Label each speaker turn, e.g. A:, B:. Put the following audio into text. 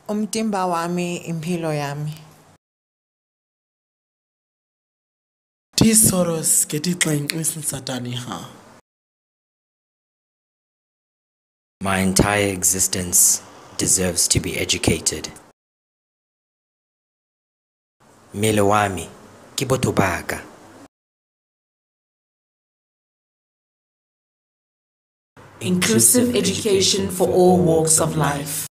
A: Umtimba wami impilo yami.
B: Tisoros getixenxisa Satani ha.
C: My entire existence deserves to be educated. Mmele wami ke botho ba ka.
D: Inclusive education for all walks of life.